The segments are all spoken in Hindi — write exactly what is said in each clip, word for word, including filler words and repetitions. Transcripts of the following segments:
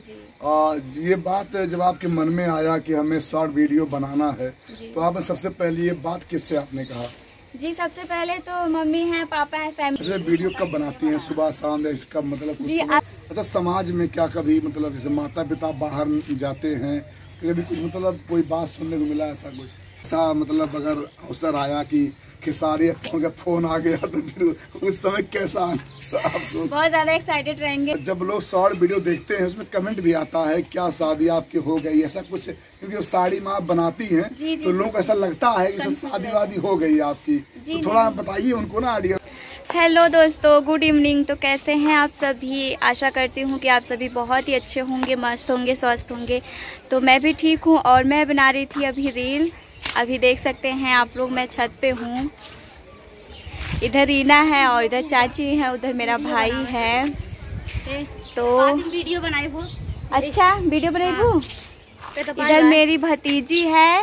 आ, ये बात जब आपके मन में आया कि हमें शॉर्ट वीडियो बनाना है तो आप सबसे पहले ये बात किससे आपने कहा? जी सबसे पहले तो मम्मी हैं, पापा हैं, फैमिली। अच्छा, वीडियो कब बनाती हैं? सुबह शाम या इसका मतलब कुछ जी आ... अच्छा, समाज में क्या कभी मतलब जैसे माता पिता बाहर जाते हैं कभी कुछ मतलब कोई बात सुनने को मिला ऐसा कुछ ऐसा मतलब अगर अवसर आया कि खेसारी का फोन आ गया तो फिर उस समय कैसा तो आप लोग बहुत ज्यादा एक्साइटेड रहेंगे। जब लोग शॉर्ट वीडियो देखते हैं उसमें कमेंट भी आता है क्या शादी आपकी हो गई ऐसा कुछ, क्योंकि साड़ी माँ बनाती हैं जी, जी, तो लोग ऐसा लगता है कि शादी वादी हो गई आपकी, तो थोड़ा बताइए उनको ना आइडिया। हेलो दोस्तों, गुड इवनिंग। तो कैसे हैं आप सभी? आशा करती हूँ कि आप सभी बहुत ही अच्छे होंगे, मस्त होंगे, स्वस्थ होंगे। तो मैं भी ठीक हूँ और मैं बना रही थी अभी रील। अभी देख सकते हैं आप लोग, मैं छत पे हूँ। इधर रीना है और इधर चाची है, उधर मेरा भाई है। तो वीडियो बनाए वो अच्छा वीडियो बनाई वो। इधर मेरी भतीजी है,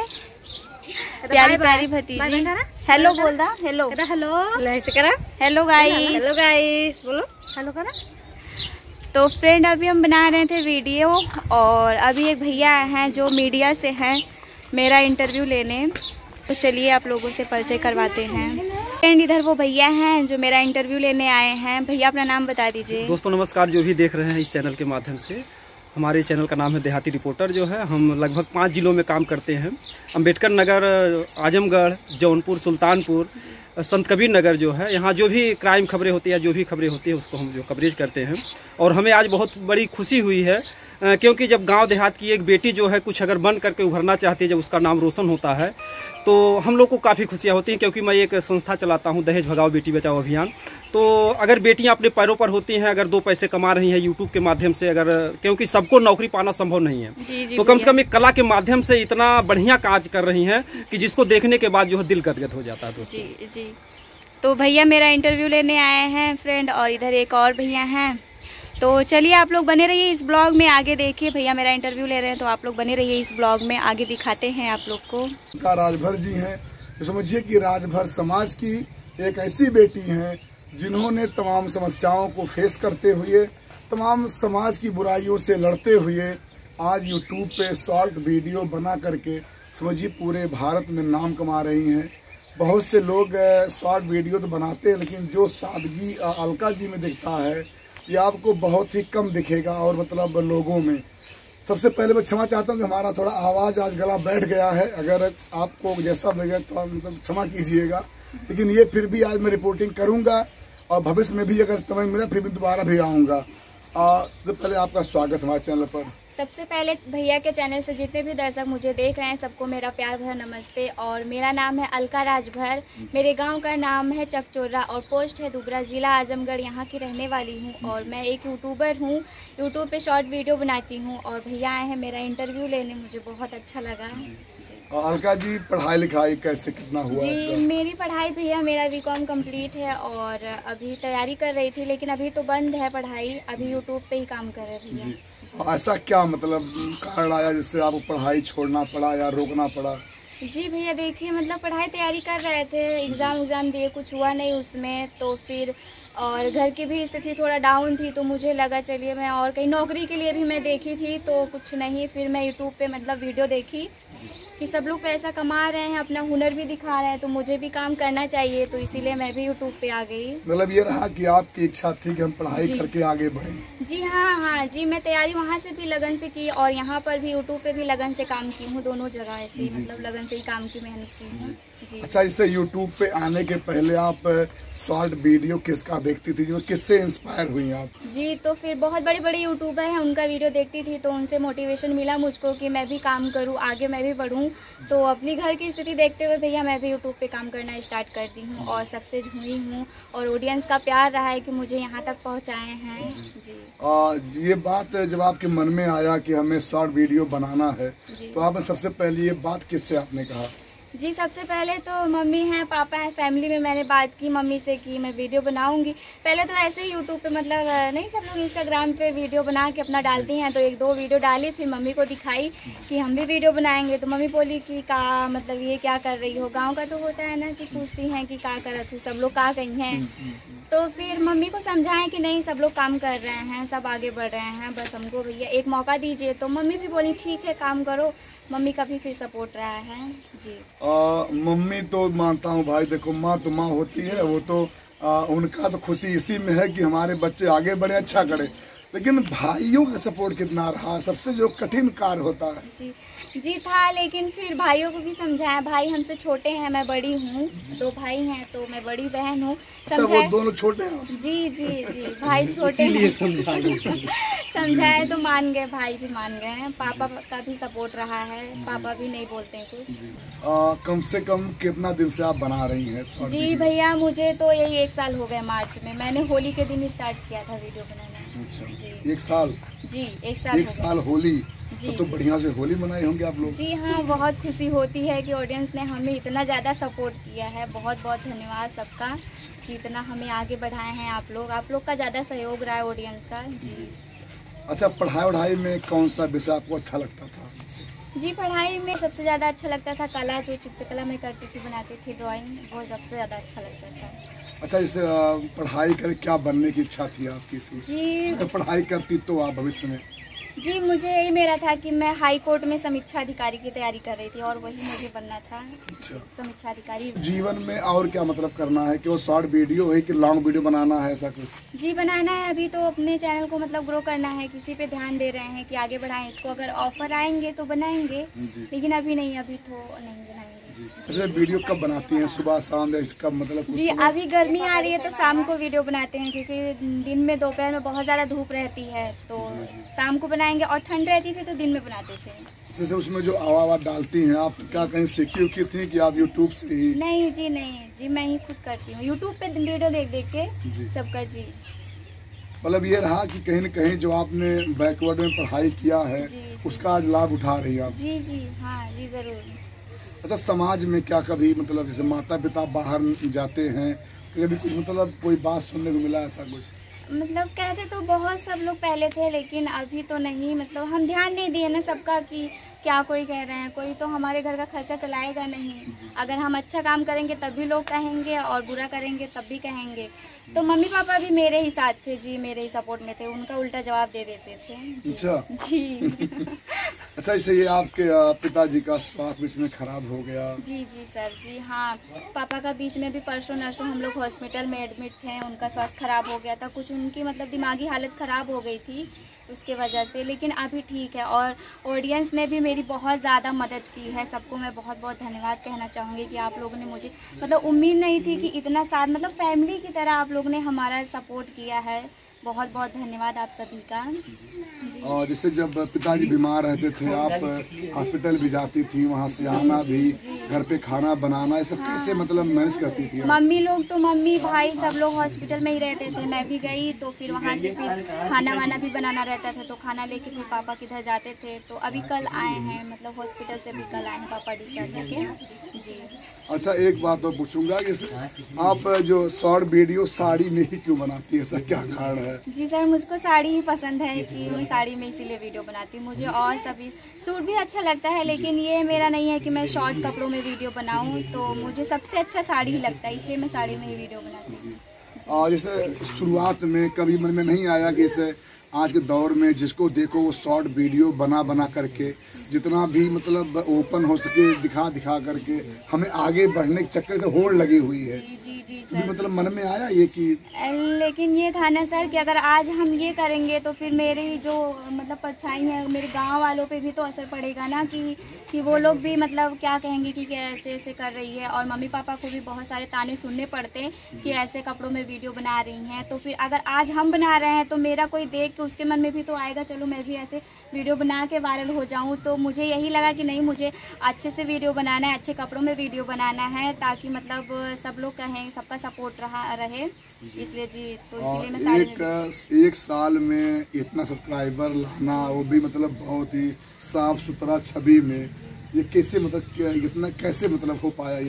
प्यारी प्यारी भतीजी। हेलो बोल दा। Hello hello hello guys. Hello guys बोलो हेलो करा। तो फ्रेंड अभी हम बना रहे थे वीडियो और अभी एक भैया हैं जो मीडिया से हैं मेरा इंटरव्यू लेने। तो चलिए आप लोगों से परिचय करवाते हैं। फ्रेंड इधर वो भैया हैं जो मेरा इंटरव्यू लेने आए हैं। भैया अपना नाम बता दीजिए। दोस्तों नमस्कार, जो भी देख रहे हैं इस चैनल के माध्यम से। हमारे चैनल का नाम है देहाती रिपोर्टर। जो है हम लगभग पाँच जिलों में काम करते हैं। अम्बेडकर नगर, आजमगढ़, जौनपुर, सुल्तानपुर, संत कबीर नगर जो है, यहाँ जो भी क्राइम खबरें होती है, जो भी खबरें होती है उसको हम जो कवरेज करते हैं। और हमें आज बहुत बड़ी खुशी हुई है क्योंकि जब गांव देहात की एक बेटी जो है कुछ अगर बन करके उभरना चाहती है, जब उसका नाम रोशन होता है तो हम लोग को काफ़ी खुशियाँ होती हैं। क्योंकि मैं एक संस्था चलाता हूं, दहेज भगाओ बेटी बचाओ अभियान। तो अगर बेटियां अपने पैरों पर होती हैं, अगर दो पैसे कमा रही हैं यूट्यूब के माध्यम से, अगर क्योंकि सबको नौकरी पाना संभव नहीं है, जी जी तो कम से कम एक कला के माध्यम से इतना बढ़िया काज कर रही हैं कि जिसको देखने के बाद जो है दिल गदगद हो जाता है। दोस्तों जी जी तो भैया मेरा इंटरव्यू लेने आए हैं फ्रेंड, और इधर एक और भैया हैं। तो चलिए आप लोग बने रहिए इस ब्लॉग में, आगे देखिए भैया मेरा इंटरव्यू ले रहे हैं। तो आप लोग बने रहिए इस ब्लॉग में, आगे दिखाते हैं आप लोग को। राजभर जी हैं, तो समझिए कि राजभर समाज की एक ऐसी बेटी हैं जिन्होंने तमाम समस्याओं को फेस करते हुए, तमाम समाज की बुराइयों से लड़ते हुए आज यूट्यूब पे शॉर्ट वीडियो बना करके समझिए पूरे भारत में नाम कमा रही हैं। बहुत से लोग शॉर्ट वीडियो तो बनाते हैं लेकिन जो सादगी अलका जी में दिखता है ये आपको बहुत ही कम दिखेगा। और मतलब लोगों में सबसे पहले मैं क्षमा चाहता हूँ कि हमारा थोड़ा आवाज़ आज गला बैठ गया है, अगर आपको जैसा लगे तो मतलब क्षमा कीजिएगा। लेकिन ये फिर भी आज मैं रिपोर्टिंग करूँगा और भविष्य में भी अगर समय मिला फिर भी दोबारा भी आऊँगा। सबसे पहले आपका स्वागत हमारे चैनल पर। सबसे पहले भैया के चैनल से जितने भी दर्शक मुझे देख रहे हैं सबको मेरा प्यार भरा नमस्ते। और मेरा नाम है अलका राजभर, मेरे गांव का नाम है चकचोरा और पोस्ट है दुबरा, ज़िला आजमगढ़, यहाँ की रहने वाली हूँ। और मैं एक यूट्यूबर हूँ, यूट्यूब पे शॉर्ट वीडियो बनाती हूँ। और भैया आए हैं मेरा इंटरव्यू लेने, मुझे बहुत अच्छा लगा। अलका जी पढ़ाई लिखाई कैसे कितना हुआ? जी मेरी पढ़ाई भैया, मेरा बी कॉम कम्प्लीट है और अभी तैयारी कर रही थी लेकिन अभी तो बंद है पढ़ाई, अभी यूट्यूब पे ही काम कर रहे हैं भैया। ऐसा क्या मतलब कारण आया जिससे आपको पढ़ाई छोड़ना पड़ा या रोकना पड़ा? जी भैया देखिए, मतलब पढ़ाई तैयारी कर रहे थे, एग्ज़ाम उग्ज़ाम दिए, कुछ हुआ नहीं उसमें। तो फिर और घर की भी स्थिति थोड़ा डाउन थी तो मुझे लगा चलिए मैं और कहीं नौकरी के लिए भी मैं देखी थी तो कुछ नहीं। फिर मैं यूट्यूब पे मतलब वीडियो देखी कि सब लोग पैसा कमा रहे हैं, अपना हुनर भी दिखा रहे हैं, तो मुझे भी काम करना चाहिए, तो इसीलिए मैं भी यूट्यूब पे आ गई। मतलब ये रहा कि आपकी इच्छा थी कि हम पढ़ाई करके आगे बढ़े। जी हाँ हाँ जी, मैं तैयारी वहाँ से भी लगन से की और यहाँ पर भी यूट्यूब पे भी लगन से काम की हूँ, दोनों जगह ऐसे मतलब लगन से ही काम की मेहनत की हूँ जी। अच्छा, इससे यूट्यूब पे आने के पहले आप शॉर्ट वीडियो किसका देखती थी, जो किससे इंस्पायर हुई आप? जी तो फिर बहुत बड़े बड़े यूट्यूबर हैं उनका वीडियो देखती थी तो उनसे मोटिवेशन मिला मुझको कि मैं भी काम करूं, आगे मैं भी बढ़ूं। तो अपनी घर की स्थिति देखते हुए भैया मैं भी यूट्यूब पे काम करना स्टार्ट करती हूं और सक्सेस हुई हूं और ऑडियंस का प्यार रहा है कि मुझे यहाँ तक पहुँचाए हैं जी। आ, ये बात जब आपके मन में आया कि हमें शॉर्ट वीडियो बनाना है तो आप सबसे पहले ये बात किससे आपने कहा? जी सबसे पहले तो मम्मी हैं, पापा हैं, फैमिली में मैंने बात की मम्मी से कि मैं वीडियो बनाऊंगी। पहले तो ऐसे ही यूट्यूब पे मतलब नहीं, सब लोग इंस्टाग्राम पे वीडियो बना के अपना डालती हैं, तो एक दो वीडियो डाली, फिर मम्मी को दिखाई कि हम भी वीडियो बनाएंगे। तो मम्मी बोली कि का मतलब ये क्या कर रही हो, गाँव का तो होता है ना कि पूछती हैं कि का करत हूँ, सब लोग का कहीं हैं। तो फिर मम्मी को समझाएं कि नहीं, सब लोग काम कर रहे हैं, सब आगे बढ़ रहे हैं, बस हमको भैया एक मौका दीजिए। तो मम्मी भी बोली ठीक है काम करो। मम्मी का भी फिर सपोर्ट रहा है जी। आ, मम्मी तो मानता हूँ भाई, देखो माँ तो माँ होती है, वो तो आ, उनका तो खुशी इसी में है कि हमारे बच्चे आगे बढ़े, अच्छा करें। लेकिन भाइयों का सपोर्ट कितना रहा, सबसे जो कठिन कार्य होता है। जी जी था, लेकिन फिर भाइयों को भी समझाया। भाई हमसे छोटे हैं, मैं बड़ी हूँ, दो भाई हैं तो मैं बड़ी बहन हूँ। अच्छा, वो दोनों छोटे हैं? जी जी जी भाई छोटे हैं। समझाए तो मान गए, भाई भी मान गए हैं। पापा का भी सपोर्ट रहा है, पापा भी नहीं बोलते हैं कुछ। आ, कम से कम कितना दिन से आप बना रही हैं? जी भैया मुझे तो यही एक साल हो गए। मार्च में मैंने होली के दिन स्टार्ट किया था वीडियो बनाना। अच्छा जी एक साल? जी एक साल एक साल होली जी, तो, तो बढ़िया से होली मनाए होंगे आप लोग? जी हाँ, बहुत खुशी होती है कि ऑडियंस ने हमें इतना ज़्यादा सपोर्ट किया है। बहुत बहुत धन्यवाद सबका कि इतना हमें आगे बढ़ाए हैं आप लोग। आप लोग का ज़्यादा सहयोग रहा है ऑडियंस का जी। अच्छा, पढ़ाई वढ़ाई में कौन सा विषय आपको अच्छा लगता था? जी पढ़ाई में सबसे ज़्यादा अच्छा लगता था कला, जो चित्रकला में करती थी, बनाती थी ड्राइंग, वो सबसे ज़्यादा अच्छा लगता था। अच्छा, इस पढ़ाई कर क्या बनने की इच्छा थी आपकी? जी अगर पढ़ाई करती तो आप भविष्य में? जी मुझे यही मेरा था कि मैं हाई कोर्ट में समीक्षा अधिकारी की तैयारी कर रही थी और वही मुझे बनना था। अच्छा। समीक्षा अधिकारी। जीवन में और क्या मतलब करना है कि वो शॉर्ट वीडियो है कि लॉन्ग वीडियो बनाना है, ऐसा कुछ? जी बनाना है। अभी तो अपने चैनल को मतलब ग्रो करना है, किसी पे ध्यान दे रहे हैं कि आगे बढ़ाएं इसको। अगर ऑफर आएंगे तो बनाएंगे, लेकिन अभी नहीं, अभी तो नहीं बनाएंगे। अच्छा, वीडियो कब बनाती हैं? सुबह शाम या इसका मतलब? जी अभी गर्मी आ रही है तो शाम को वीडियो बनाते हैं, क्योंकि दिन में दोपहर में बहुत ज़्यादा धूप रहती है तो शाम को बनाएंगे, और ठंड रहती थी तो दिन में बनाते थे। जैसे उसमें जो आवाज़ डालती हैं आप, क्या कहीं सीखी उखी थी कि आप यूट्यूब से ही? नहीं जी नहीं जी, मैं ही खुद करती हूँ यूट्यूब पे वीडियो देख देख के सबका जी। मतलब ये रहा कि कहीं न कहीं जो आपने बैकवर्ड में पढ़ाई किया है जी, जी। उसका आज लाभ उठा रही है आप? जी जी हाँ जी ज़रूर। अच्छा, समाज में क्या कभी मतलब जैसे माता पिता बाहर जाते हैं, कभी कुछ मतलब कोई बात सुनने को मिला ऐसा कुछ? मतलब कहते तो बहुत सब लोग पहले थे, लेकिन अभी तो नहीं। मतलब हम ध्यान नहीं दिए ना सबका कि क्या कोई कह रहे हैं। कोई तो हमारे घर का खर्चा चलाएगा नहीं। अगर हम अच्छा काम करेंगे तब भी लोग कहेंगे, और बुरा करेंगे तब भी कहेंगे। तो मम्मी पापा भी मेरे ही साथ थे जी, मेरे ही सपोर्ट में थे, उनका उल्टा जवाब दे देते थे जी। अच्छा जी अच्छा, इससे ये आपके पिताजी का स्वास्थ्य बीच में खराब हो गया? जी जी सर जी हाँ, पापा का बीच में भी परसों नरसों हम लोग हॉस्पिटल में एडमिट थे। उनका स्वास्थ्य खराब हो गया था, कुछ उनकी मतलब दिमागी हालत खराब हो गई थी उसके वजह से, लेकिन अभी ठीक है। और ऑडियंस ने भी मेरी बहुत ज़्यादा मदद की है। सबको मैं बहुत बहुत धन्यवाद कहना चाहूँगी कि आप लोगों ने मुझे मतलब उम्मीद नहीं थी कि इतना साथ, मतलब फैमिली की तरह आप लोगों ने हमारा सपोर्ट किया है। बहुत बहुत धन्यवाद आप सभी का जी। और जैसे जब पिताजी बीमार रहते थे, आप हॉस्पिटल भी जाती थी, वहाँ से आना भी, घर पे खाना बनाना, ये सब हाँ। कैसे मतलब मैनेज करती थी? मम्मी लोग तो मम्मी भाई सब लोग हॉस्पिटल में ही रहते थे। मैं भी गई तो फिर वहाँ से फिर खाना वाना भी बनाना रहता था, तो खाना लेके फिर पापा किधर जाते थे। तो अभी कल आए हैं, मतलब हॉस्पिटल से भी कल आए हैं पापा डिस्चार्ज होके जी। अच्छा, एक बात तो पूछूंगा, जैसे आप जो शॉर्ट वीडियो साड़ी में ही क्यों बनाती है, ऐसा क्या कारण है? जी सर, मुझको साड़ी ही पसंद है कि मैं साड़ी में इसीलिए वीडियो बनाती हूँ। मुझे और सभी सूट भी अच्छा लगता है, लेकिन ये मेरा नहीं है कि मैं शॉर्ट कपड़ों में वीडियो बनाऊँ। तो मुझे सबसे अच्छा साड़ी ही लगता है, इसलिए मैं साड़ी में ही वीडियो बनाती हूँ। और जैसे शुरुआत में कभी मन में नहीं आया कि जैसे आज के दौर में जिसको देखो वो शॉर्ट वीडियो बना बना करके जितना भी मतलब ओपन हो सके दिखा दिखा करके हमें आगे बढ़ने के चक्कर से होड़ लगी हुई है? जी जी जी तो सर, मतलब मन में आया ये कि? लेकिन ये था ना सर कि अगर आज हम ये करेंगे तो फिर मेरे जो मतलब परछाई है मेरे गांव वालों पे भी तो असर पड़ेगा ना, कि कि वो लोग भी मतलब क्या कहेंगे कि क्या ऐसे ऐसे कर रही है। और मम्मी पापा को भी बहुत सारे ताने सुनने पड़ते हैं कि ऐसे कपड़ों में वीडियो बना रही हैं। तो फिर अगर आज हम बना रहे हैं तो मेरा कोई देख के उसके मन में भी तो आएगा, चलो मैं भी ऐसे वीडियो बना के वायरल हो जाऊँ। तो मुझे यही लगा कि नहीं, मुझे अच्छे से वीडियो बनाना है, अच्छे कपड़ों में वीडियो बनाना है, ताकि मतलब सब लोग कहें, सबका सपोर्ट रहा रहे, इसलिए जी। तो इसलिए मैं साड़ी एक, एक साल में इतना सब्सक्राइबर लाना, वो भी मतलब बहुत ही साफ सुथरा छवि में, ये कैसे मतलब इतना कैसे मतलब हो पाया ये?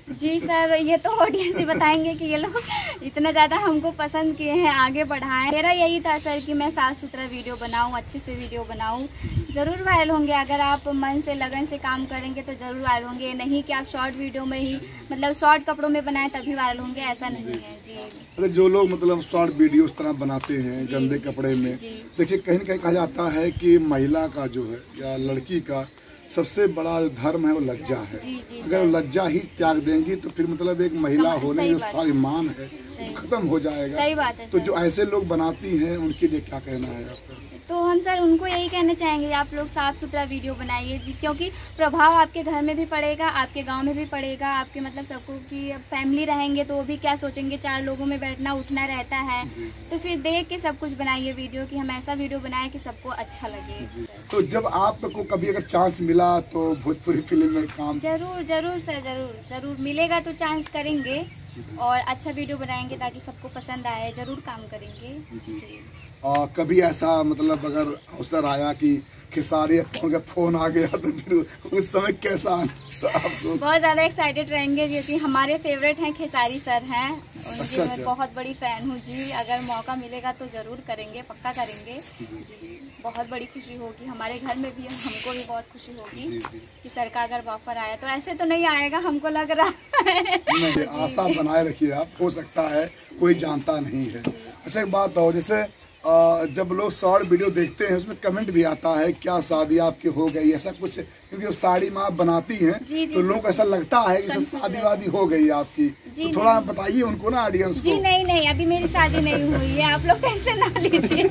जी सर, ये तो ऑडियंस ही बताएंगे कि ये लोग इतना ज़्यादा हमको पसंद किए हैं, आगे बढ़ाएं। मेरा यही था सर कि मैं साफ़ सुथरा वीडियो बनाऊं, अच्छे से वीडियो बनाऊं। ज़रूर वायरल होंगे अगर आप मन से लगन से काम करेंगे तो ज़रूर वायरल होंगे। नहीं कि आप शॉर्ट वीडियो में ही मतलब शॉर्ट कपड़ों में बनाएं तभी वायरल होंगे, ऐसा नहीं है जी। अगर जो लोग मतलब शॉर्ट वीडियो इस तरह बनाते हैं गंदे कपड़े में, देखिए कहीं न कहीं कहा जाता है कि महिला का जो है या लड़की का सबसे बड़ा धर्म है वो लज्जा है। जी, जी, अगर लज्जा ही त्याग देंगी तो फिर मतलब एक महिला होने जो स्वाभिमान है खत्म हो जाएगा। सही बात है। तो जो ऐसे लोग बनाती हैं उनके लिए क्या कहना है आपका? तो हम सर उनको यही कहना चाहेंगे आप लोग साफ़ सुथरा वीडियो बनाइए, क्योंकि प्रभाव आपके घर में भी पड़ेगा, आपके गांव में भी पड़ेगा, आपके मतलब सबको की फैमिली रहेंगे तो वो भी क्या सोचेंगे, चार लोगों में बैठना उठना रहता है। तो फिर देख के सब कुछ बनाइए वीडियो कि हम ऐसा वीडियो बनाएं कि सबको अच्छा लगे। तो जब आपको कभी अगर चांस मिला तो भोजपुरी फिल्म में काम? जरूर जरूर सर, जरूर जरूर मिलेगा तो चांस करेंगे और अच्छा वीडियो बनाएंगे ताकि सबको पसंद आए, जरूर काम करेंगे जी। आ, कभी ऐसा मतलब अगर अवसर आया कि खेसारी का फोन आ गया तो फिर उस समय कैसा तो आपको? बहुत ज़्यादा एक्साइटेड रहेंगे क्योंकि हमारे फेवरेट हैं, खेसारी सर हैं, उनकी अच्छा, मैं अच्छा। बहुत बड़ी फ़ैन हूँ जी। अगर मौका मिलेगा तो ज़रूर करेंगे, पक्का करेंगे जी। बहुत बड़ी खुशी होगी, हमारे घर में भी हमको भी बहुत खुशी होगी कि सर का अगर ऑफर आया तो ऐसे तो नहीं आएगा, हमको लग रहा है। नहीं, आशा बनाए रखिए आप, हो सकता है, कोई जानता नहीं है। अच्छा एक बात हो, जैसे आ, जब लोग शॉर्ट वीडियो देखते हैं उसमें कमेंट भी आता है क्या शादी आपकी हो गई, ऐसा कुछ, क्योंकि वो साड़ी में आप बनाती हैं जी, जी, तो लोग ऐसा लगता है कि शादी वादी हो गई आपकी, तो थोड़ा बताइए उनको ना ऑडियंस को। जी नहीं नहीं, अभी मेरी शादी नहीं हुई है, आप लोग टेंशन ना लीजिए।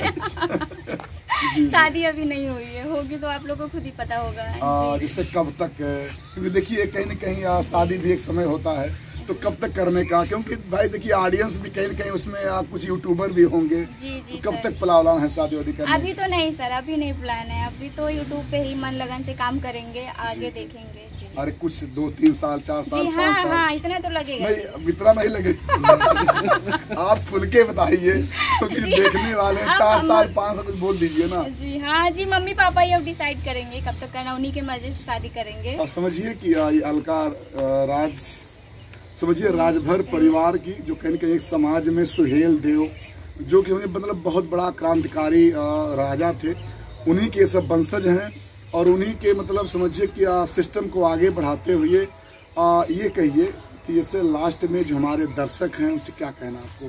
शादी अभी नहीं हुई है, होगी तो आप लोग को खुद ही पता होगा। जैसे कब तक, क्योंकि देखिए कहीं न कहीं शादी भी एक समय होता है तो कब तक करने का, क्योंकि भाई देखिए ऑडियंस भी कहीं न कहीं उसमें आप कुछ यूट्यूबर भी होंगे। जी जी तो कब तक प्लान है शादी वादी करने? अभी तो नहीं सर, अभी नहीं प्लान है, अभी तो यूट्यूब पे ही मन लगन से काम करेंगे, आगे देखेंगे जी। अरे कुछ दो तीन साल चार साल जी हाँ हाँ, इतना तो लगेगा। नहीं इतना नहीं लगेगा। आप खुल के बताइए क्योंकि देखने वाले चार साल पाँच साल कुछ बोल दीजिए ना। जी हाँ जी, मम्मी पापा ये अब डिसाइड करेंगे कब तक करना, उन्हीं के मजे से शादी करेंगे। और समझिए कि अलका राज, समझिए राजभर परिवार की जो कहीं न कहीं एक समाज में सुहेल देव जो कि मतलब बहुत बड़ा क्रांतिकारी राजा थे, उन्हीं के सब वंशज हैं और उन्हीं के मतलब समझिए कि सिस्टम को आगे बढ़ाते हुए ये कहिए कि जैसे लास्ट में जो हमारे दर्शक हैं उनसे क्या कहना आपको?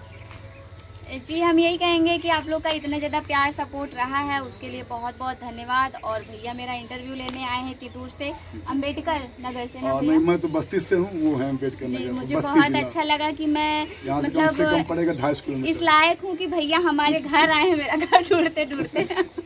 जी हम यही कहेंगे कि आप लोग का इतना ज़्यादा प्यार सपोर्ट रहा है उसके लिए बहुत बहुत धन्यवाद। और भैया मेरा इंटरव्यू लेने आए हैं तितूर से, अम्बेडकर नगर से ना भैया? मैं तो बस्ती से हूँ, वो है अम्बेडकर नगर। मुझे बहुत अच्छा लगा कि मैं मतलब पड़ेगा ढाई किलोमीटर इस लायक हूँ कि भैया हमारे घर आए हैं, मेरा घर ढूंढते ढूंढते।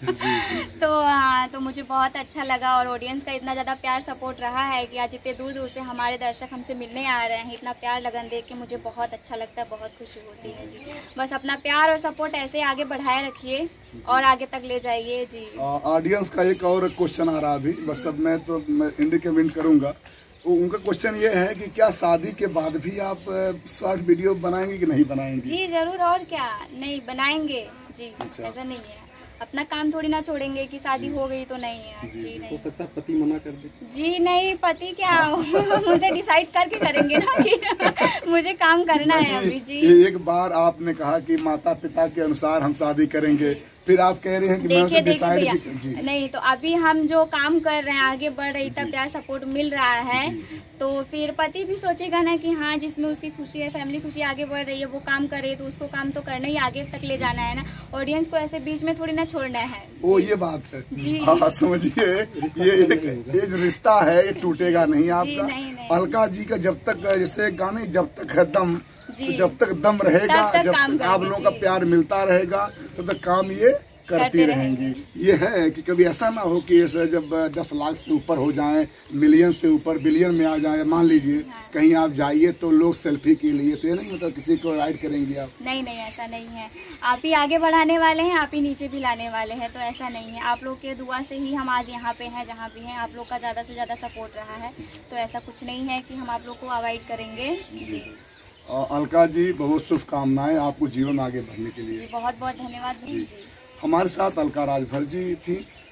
तो हाँ, तो मुझे बहुत अच्छा लगा और ऑडियंस का इतना ज़्यादा प्यार सपोर्ट रहा है कि आज इतने दूर दूर से हमारे दर्शक हमसे मिलने आ रहे हैं, इतना प्यार लगन देख के मुझे बहुत अच्छा लगता है, बहुत खुशी होती है जी। बस अपना प्यार और सपोर्ट ऐसे आगे बढ़ाए रखिए और आगे तक ले जाइए जी। ऑडियंस का एक और क्वेश्चन आ रहा अभी, बस अब मैं तो इंडिकेट करूंगा, उनका क्वेश्चन ये है कि क्या शादी के बाद भी आप शॉर्ट वीडियो बनाएंगे कि नहीं बनाएंगे? जी जरूर, और क्या नहीं बनाएंगे जी। अच्छा। ऐसा नहीं है, अपना काम थोड़ी ना छोड़ेंगे कि शादी हो गई तो नहीं है जी, जी नहीं। हो सकता है पति मना कर दे। जी नहीं, पति क्या मुझे डिसाइड करके करेंगे ना कि मुझे काम करना है अभी जी। एक बार आपने कहा कि माता पिता के अनुसार हम शादी करेंगे, फिर आप कह रहे हैं कि मैं उसे डिसाइड भी नहीं, तो अभी हम जो काम कर रहे हैं आगे बढ़ रही, इतना प्यार सपोर्ट मिल रहा है तो फिर पति भी सोचेगा ना कि हाँ जिसमें उसकी खुशी है, फैमिली खुशी आगे बढ़ रही है, वो काम करे तो उसको काम तो करना ही, आगे तक ले जाना है ना, ऑडियंस को ऐसे बीच में थोड़ी ना छोड़ना है। वो ये बात है जी। हाँ समझिए, ये ये जो रिश्ता है ये टूटेगा नहीं आपका। अलका जी का जब तक जैसे गाने जब तक है दम, तो जब तक दम रहेगा, जब तक आप लोगों का प्यार मिलता रहेगा तब तक काम ये करती रहेंगी। ये है कि कभी ऐसा ना हो कि ऐसे जब दस लाख से ऊपर हो जाएं, मिलियन से ऊपर बिलियन में आ जाए, मान लीजिए कहीं आप जाइए तो लोग सेल्फी के लिए, तो ये नहीं मतलब किसी को राइड करेंगे आप? नहीं नहीं, ऐसा नहीं है, आप ही आगे बढ़ाने वाले हैं, आप ही नीचे भी लाने वाले हैं, तो ऐसा नहीं है। आप लोग के दुआ से ही हम आज यहाँ पे हैं जहाँ भी हैं, आप लोग का ज़्यादा से ज़्यादा सपोर्ट रहा है, तो ऐसा कुछ नहीं है कि हम आप लोग को अवॉइड करेंगे जी। अलका जी बहुत शुभकामनाएं आपको जीवन आगे बढ़ने के लिए। जी बहुत बहुत धन्यवाद जी। हमारे साथ अलका राजभर जी थी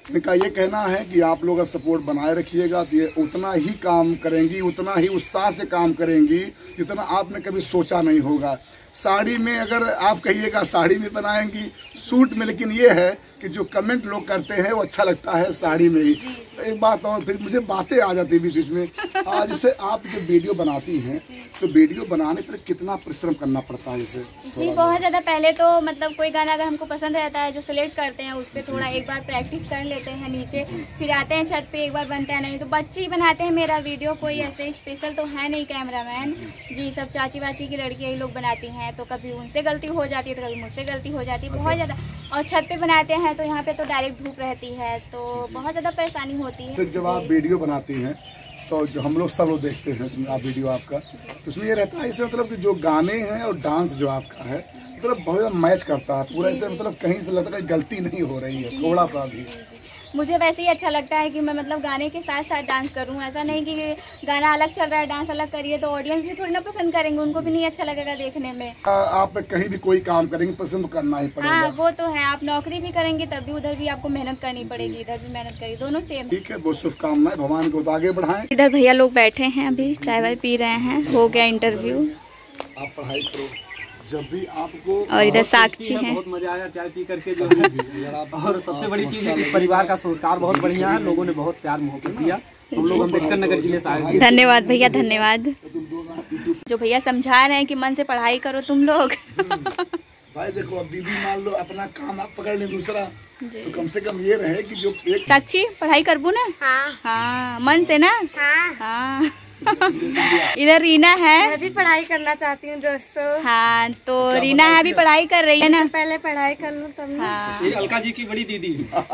इनका ये कहना है कि आप लोग का सपोर्ट बनाए रखिएगा तो ये उतना ही काम करेंगी, उतना ही उत्साह से काम करेंगी जितना आपने कभी सोचा नहीं होगा। साड़ी में अगर आप कहिएगा साड़ी में बनाएंगी, सूट में, लेकिन ये है कि जो कमेंट लोग करते हैं वो अच्छा लगता है साड़ी में ही। तो एक बात और, फिर मुझे बातें आ जाती है बीच बीच में। आज जैसे आप जो वीडियो बनाती हैं तो वीडियो बनाने पर कितना परिश्रम करना पड़ता है? जैसे जी बहुत ज़्यादा। पहले तो मतलब कोई गाना अगर हमको पसंद रहता है जो सिलेक्ट करते हैं उस पर थोड़ा एक बार प्रैक्टिस कर लेते हैं नीचे, फिर आते हैं छत पे, एक बार बनता है नहीं तो बच्चे ही बनाते हैं मेरा वीडियो, कोई ऐसे स्पेशल तो है नहीं कैमरामैन जी। सब चाची वाची की लड़कियाँ ही लोग बनाती हैं, तो कभी उनसे गलती हो जाती है तो कभी मुझसे गलती हो जाती है बहुत ज़्यादा। और छत पे बनाते हैं तो यहाँ पे तो डायरेक्ट धूप रहती है तो बहुत ज़्यादा परेशानी होती है। तो जब आप वीडियो बनाती हैं तो जो हम लोग सब लोग देखते हैं उसमें आप वीडियो आपका, तो उसमें ये रहता है इसे मतलब कि जो गाने हैं और डांस जो आपका है मतलब बहुत मैच करता है पूरा, ऐसे मतलब कहीं से लगता है गलती नहीं हो रही है थोड़ा सा भी। मुझे वैसे ही अच्छा लगता है कि मैं मतलब गाने के साथ साथ डांस करूं, ऐसा नहीं कि गाना अलग चल रहा है डांस अलग करिए तो ऑडियंस भी थोड़ी ना पसंद करेंगे, उनको भी नहीं अच्छा लगेगा देखने में। आ, आप कहीं भी कोई काम करेंगे पसंद करना ही पड़ेगा। हाँ वो तो है, आप नौकरी भी करेंगे तब भी उधर भी आपको मेहनत करनी पड़ेगी, इधर भी मेहनत करिए, दोनों सेम। ठीक है, बहुत शुभकामनाएं, भगवान को आगे बढ़ाएं। इधर भैया लोग बैठे हैं अभी चाय वाय पी रहे हैं, हो गया इंटरव्यू। आप पढ़ाई करो जब भी आपको। और इधर साक्षी है। बहुत मजा आया चाय पी करके जो है। और सबसे बड़ी चीज है कि इस परिवार का संस्कार बहुत बढ़िया है, लोगों ने बहुत प्यार मोहब्बत दिया। हम लोग अम्बेडकर नगर जिले से आए। धन्यवाद भैया, धन्यवाद। जो भैया समझा रहे हैं कि मन से पढ़ाई करो तुम लोग। भाई देखो अब दीदी मान लो अपना काम आप पकड़ ले दूसरा, तो कम से कम ये रहे कि जो एक साक्षी पढ़ाई करबू ना? हाँ हाँ मन से ना? हाँ हाँ। इधर रीना है, मैं भी पढ़ाई करना चाहती हूँ दोस्तों। हाँ तो रीना है भी पढ़ाई कर रही है ना? पहले पढ़ाई कर लूँ तब ना। हाँ ये अलका जी की बड़ी दीदी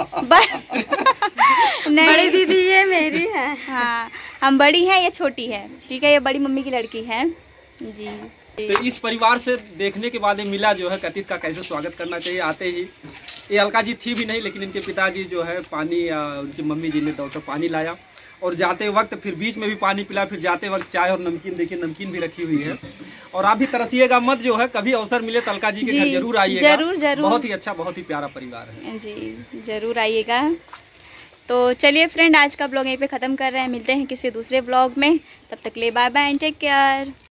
नहीं बड़ी दीदी ये मेरी है। हाँ हम बड़ी हैं, ये छोटी है, ठीक है, ये बड़ी मम्मी की लड़की है जी। तो इस परिवार से देखने के बाद ये मिला जो है कथित का कैसे स्वागत करना चाहिए। आते ही ये अलका जी थी भी नहीं, लेकिन इनके पिताजी जो है पानी, उनकी मम्मी जी ने दौड़कर पानी लाया और जाते वक्त फिर बीच में भी पानी पिला, फिर जाते वक्त चाय और नमकीन, देखिए नमकीन भी रखी हुई है। और आप भी तरसिएगा मत, जो है कभी अवसर मिले तो अलका जी के घर जरूर आइएगा। जरूर जरूर, बहुत ही अच्छा, बहुत ही प्यारा परिवार है जी, जरूर आइएगा। तो चलिए फ्रेंड, आज का ब्लॉग यहीं पे ख़त्म कर रहे हैं, मिलते हैं किसी दूसरे ब्लॉग में, तब तक ले bye bye and take care.